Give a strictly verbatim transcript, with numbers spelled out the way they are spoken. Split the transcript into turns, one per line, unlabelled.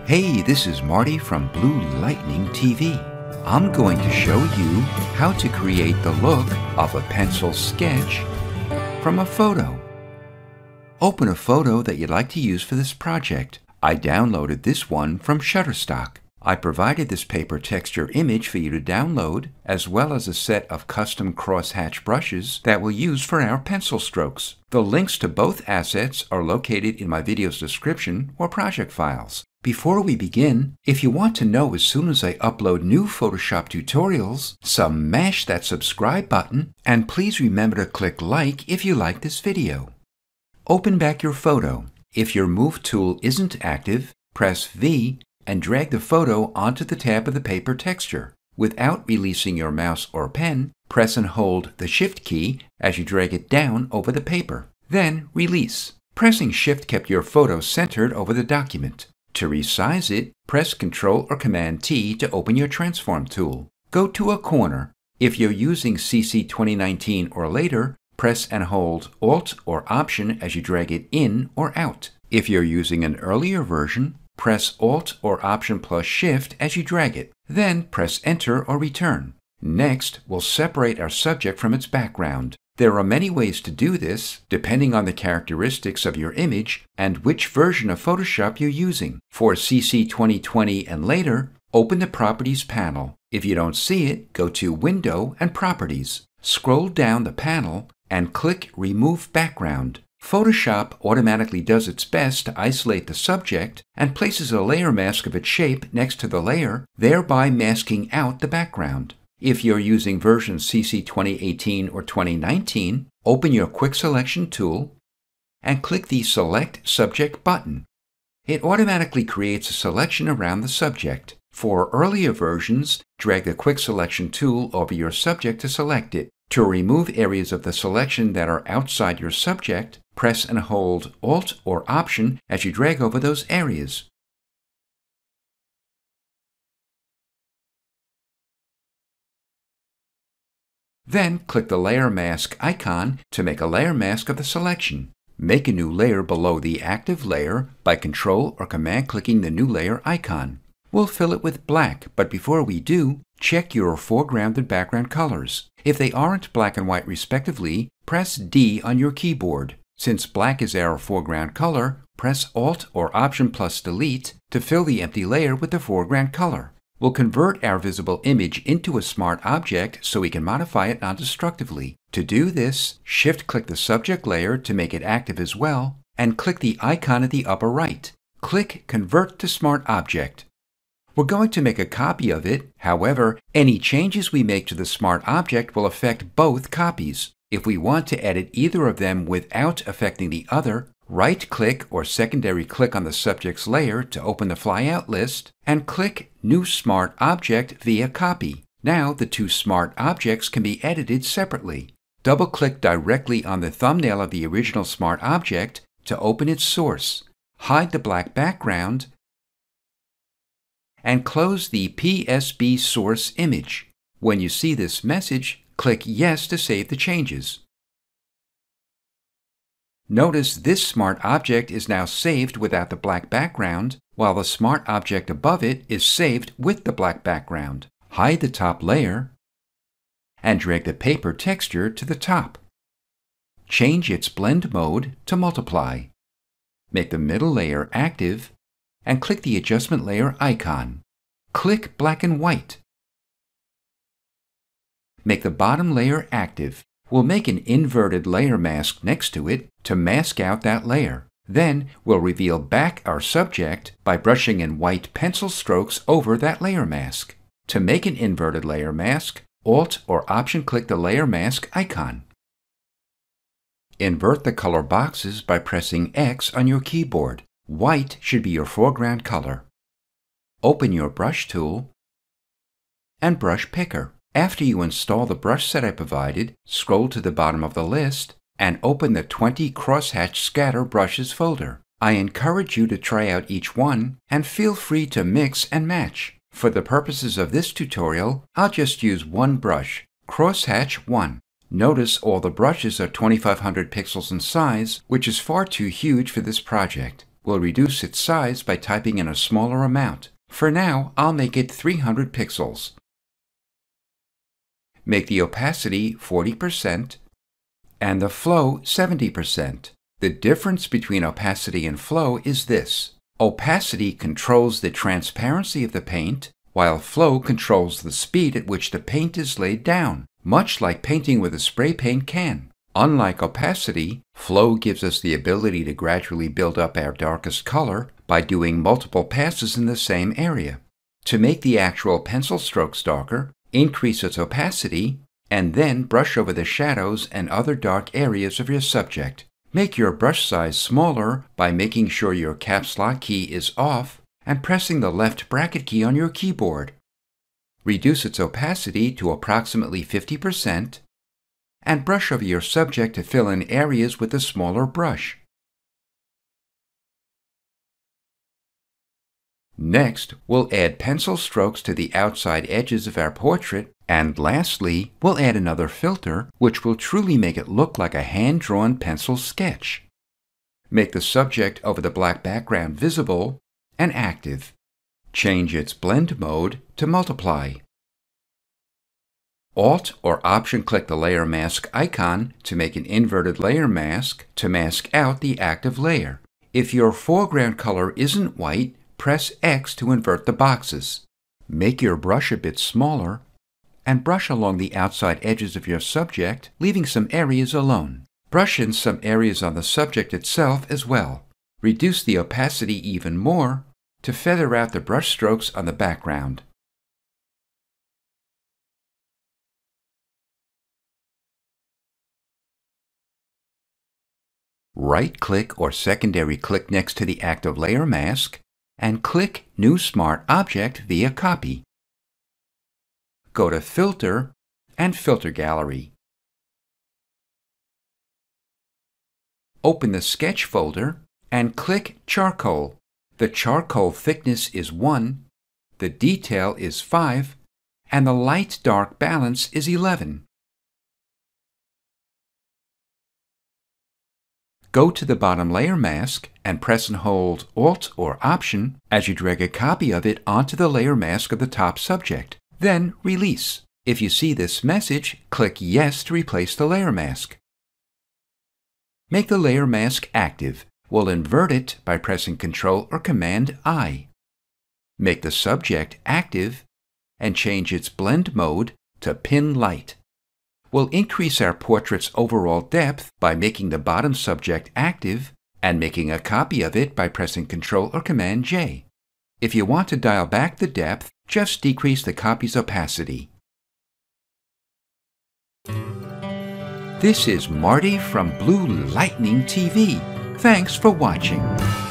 Hey, this is Marty from Blue Lightning T V. I'm going to show you how to create the look of a pencil sketch from a photo. Open a photo that you'd like to use for this project. I downloaded this one from Shutterstock. I provided this paper texture image for you to download, as well as a set of custom crosshatch brushes that we'll use for our pencil strokes. The links to both assets are located in my video's description or project files. Before we begin, if you want to know as soon as I upload new Photoshop tutorials, smash that subscribe button, and please remember to click like if you like this video. Open back your photo. If your Move tool isn't active, press V and drag the photo onto the tab of the paper texture. Without releasing your mouse or pen, press and hold the Shift key as you drag it down over the paper. Then release. Pressing Shift kept your photo centered over the document. To resize it, press Control or Command T to open your Transform tool. Go to a corner. If you're using C C twenty nineteen or later, press and hold Alt or Option as you drag it in or out. If you're using an earlier version, press Alt or Option plus Shift as you drag it. Then press Enter or Return. Next, we'll separate our subject from its background. There are many ways to do this, depending on the characteristics of your image and which version of Photoshop you're using. For C C twenty twenty and later, open the Properties panel. If you don't see it, go to Window and Properties. Scroll down the panel and click Remove Background. Photoshop automatically does its best to isolate the subject and places a layer mask of its shape next to the layer, thereby masking out the background. If you're using version C C twenty eighteen or twenty nineteen, open your Quick Selection tool and click the Select Subject button. It automatically creates a selection around the subject. For earlier versions, drag the Quick Selection tool over your subject to select it. To remove areas of the selection that are outside your subject, press and hold Alt or Option as you drag over those areas. Then click the Layer Mask icon to make a layer mask of the selection. Make a new layer below the active layer by Control or Command clicking the new layer icon. We'll fill it with black, but before we do, check your foreground and background colors. If they aren't black and white respectively, press D on your keyboard. Since black is our foreground color, press Alt or Option plus Delete to fill the empty layer with the foreground color. We'll convert our visible image into a smart object so we can modify it non-destructively. To do this, Shift-click the subject layer to make it active as well, and click the icon at the upper right. Click Convert to Smart Object. We're going to make a copy of it. However, any changes we make to the smart object will affect both copies. If we want to edit either of them without affecting the other, right-click or secondary click on the subject's layer to open the flyout list, and click New Smart Object via Copy. Now the two smart objects can be edited separately. Double-click directly on the thumbnail of the original smart object to open its source. Hide the black background, and close the P S B source image. When you see this message, click Yes to save the changes. Notice this smart object is now saved without the black background, while the smart object above it is saved with the black background. Hide the top layer and drag the paper texture to the top. Change its blend mode to multiply. Make the middle layer active and click the adjustment layer icon. Click black and white. Make the bottom layer active. We'll make an inverted layer mask next to it to mask out that layer. Then we'll reveal back our subject by brushing in white pencil strokes over that layer mask. To make an inverted layer mask, Alt or Option click the layer mask icon. Invert the color boxes by pressing X on your keyboard. White should be your foreground color. Open your Brush tool and Brush Picker. After you install the brush set I provided, scroll to the bottom of the list and open the twenty Crosshatch Scatter Brushes folder. I encourage you to try out each one and feel free to mix and match. For the purposes of this tutorial, I'll just use one brush, Crosshatch one. Notice all the brushes are twenty-five hundred pixels in size, which is far too huge for this project. we'll reduce its size by typing in a smaller amount. For now, I'll make it three hundred pixels. Make the opacity forty percent and the flow seventy percent. The difference between opacity and flow is this. Opacity controls the transparency of the paint, while flow controls the speed at which the paint is laid down, much like painting with a spray paint can. Unlike opacity, flow gives us the ability to gradually build up our darkest color by doing multiple passes in the same area. To make the actual pencil strokes darker, increase its opacity, and then brush over the shadows and other dark areas of your subject. Make your brush size smaller by making sure your caps lock key is off and pressing the left bracket key on your keyboard. Reduce its opacity to approximately fifty percent and brush over your subject to fill in areas with a smaller brush. Next, we'll add pencil strokes to the outside edges of our portrait, and lastly, we'll add another filter, which will truly make it look like a hand-drawn pencil sketch. Make the subject over the black background visible and active. Change its blend mode to multiply. Alt or Option-click the layer mask icon to make an inverted layer mask to mask out the active layer. If your foreground color isn't white, press X to invert the boxes. Make your brush a bit smaller and brush along the outside edges of your subject, leaving some areas alone. Brush in some areas on the subject itself as well. Reduce the opacity even more to feather out the brush strokes on the background. Right-click or secondary click next to the active layer mask and click New Smart Object via Copy. Go to Filter and Filter Gallery. Open the Sketch folder and click Charcoal. The charcoal thickness is one, the detail is five, and the light-dark balance is eleven. Go to the bottom layer mask and press and hold Alt or Option as you drag a copy of it onto the layer mask of the top subject. Then release. If you see this message, click Yes to replace the layer mask. Make the layer mask active. We'll invert it by pressing Control or Command I. Make the subject active and change its blend mode to Pin Light. We'll increase our portrait's overall depth by making the bottom subject active and making a copy of it by pressing Control or Command J. If you want to dial back the depth, just decrease the copy's opacity. This is Marty from Blue Lightning T V. Thanks for watching.